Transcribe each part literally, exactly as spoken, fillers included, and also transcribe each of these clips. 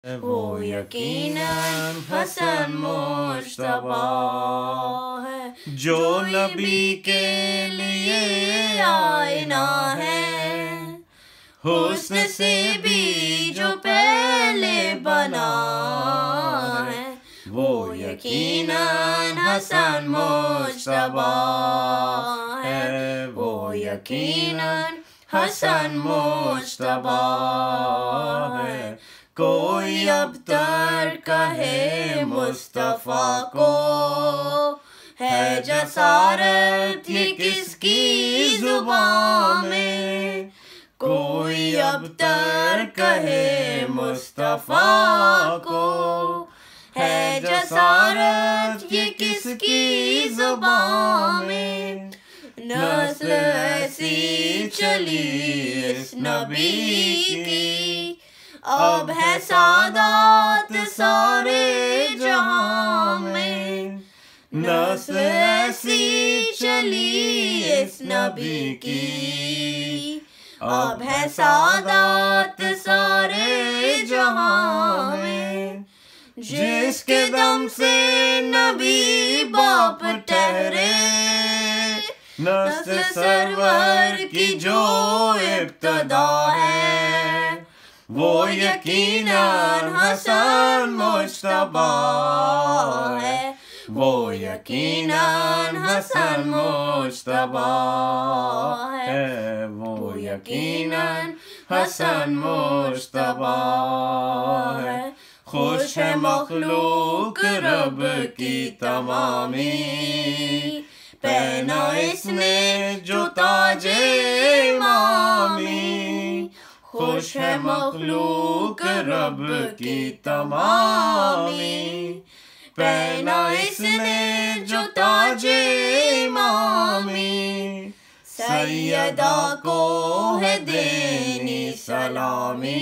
वो यकीनन हसन मुश्तबा है, जो नबी के लिए आईना है। हुस्न से भी जो पहले बना है, वो यकीनन हसन मुश्तबा है। वो यकीनन हसन मुश्तबा है। कोई अब तर कहे मुस्तफा को, है जसारत ये किसकी जुबान में। कोई अब तर कहे मुस्तफा को, है जसारत ये किसकी जुबान में। नस्ल ऐसी चली इस नबी की, अब है सादात सारे जहां में। नस्ल ऐसी चली इस नबी की, अब है सादात सारे जहां में। जिसके दम से नबी बाप ठहरे, नस्ल सरवर की जो इब्तदा है, वो यकीनन हसन मुश्तबा है। वो यकीनन हसन मुश्तबा है। वो यकीनन हसन मुश्तबा है। खुश है मखलूक रब की तमामी, पहना इसने जो ताजे इमामी। खुश है मखलूक रब की तमामी, पहना इसने जो ताजे इमामी। सैयदा को है देनी सलामी,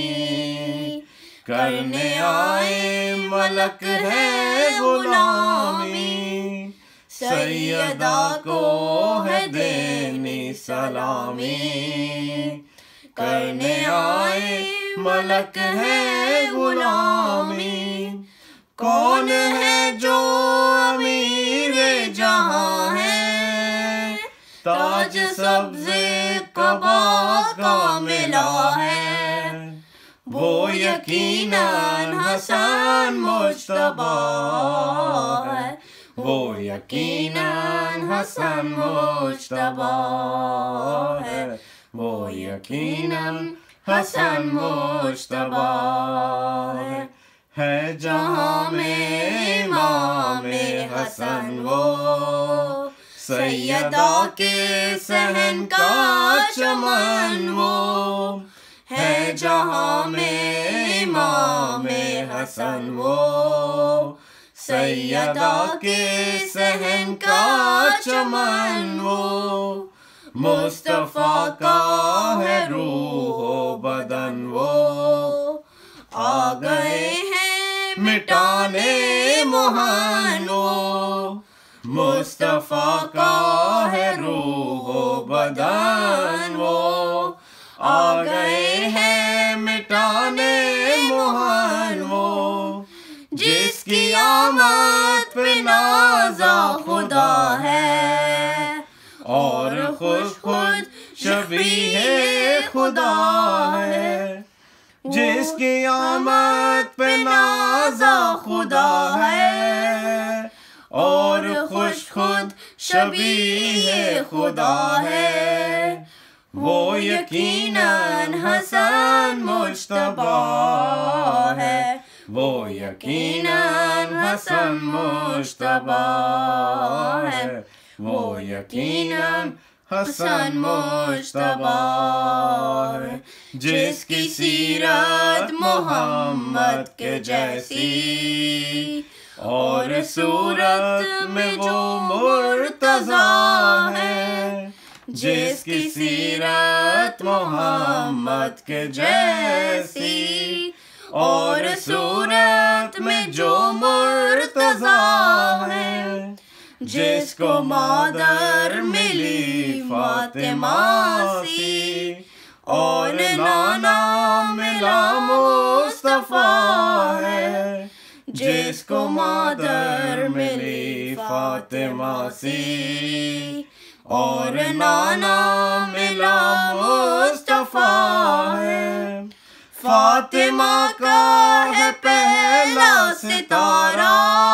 करने आए मलक है गुलामी। सैयदा को है देनी सलामी, करने आए मलक है गुलामी। कौन है जो अमीर जहां है, ताज सब्ज़े कबा का मिला है। वो यकीनन हसन मुश्तबा है। वो यकीनन हसन मुश्तबा है। वो यकीनन हसन मुश्तबा है। है जहां में इमामे हसन वो, सैयदा के सहन का चमन वो। है जहां में इमामे हसन वो, सैयदा के सहन का चमन वो। मुस्तफा का है रूहो बदन वो, आ गए हैं मिटाने मोहन वो। मुस्तफा का है रूहो बदन वो, आ गए हैं मिटाने मोहन वो। जिसकी आमद पे नाज़ा खुदा है, और खुश खुद शबीहे खुदा है। जिसकी आमद पे नाज़ा खुदा है, और खुश खुद शबीहे खुदा है। वो यकीनन हसन मुश्तबा है। वो यकीनन हसन मुश्तबा है। वो यकीनन हसन मुश्तबा है। जिसकी सीरत मोहम्मद के जैसी, और सूरत में वो मुर्तज़ा है। जिसकी सीरत मोहम्मद के जैसी, और सूरत में जो मुर्तज़ा है। जिसको मादर मिली फातिमा सी, और नाना मिला मुस्तफा है, जिसको मादर मिली फातिमा सी। और नाना मिला मुस्तफा है, फातिमा का है पहला सितारा,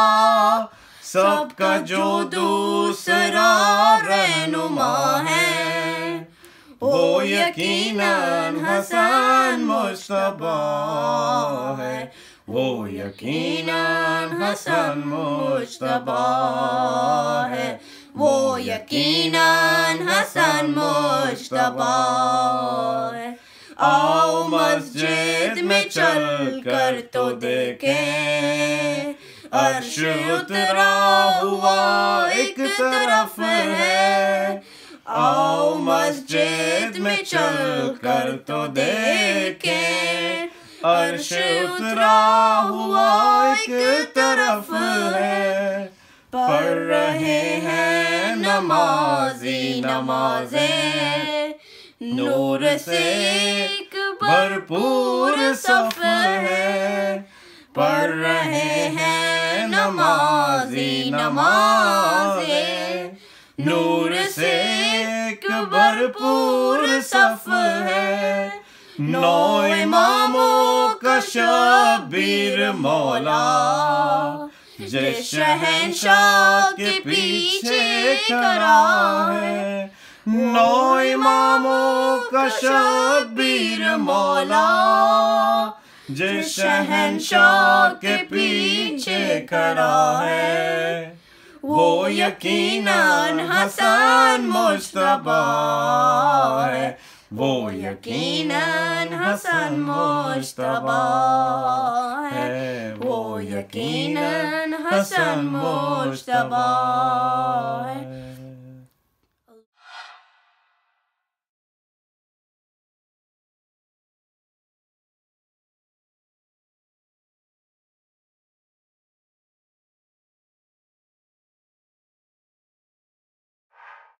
सबका जो दूसरा रहनुमा है, वो यकीनन हसन मुश्तबा है, वो यकीनन हसन मुश्तबा है, वो यकीनन हसन मुश्तबा है। आओ मस्जिद में चल कर तो देखें, अर्श उतरा हुआ एक तरफ है। आओ मस्जिद में चल कर तो देखें, अर्श उतरा हुआ एक तरफ है। पढ़ रहे हैं नमाजी नमाज़ें, नूर से एक भरपूर सफ है। पढ़ रहे हैं नमाजी नमाज़ें, नूर से एक भरपूर सफ है। नौ इमामों का शबीर मौला, जिस शहंशाह के पीछे खड़ा है। नौ इमामों का शबीर मौला, जिस शहंशाह के पीछे खड़ा है, वो यकीनन हसन मुश्तबा है, वो यकीनन हसन मुश्तबा है, वो यकीनन हसन मुश्तबा है।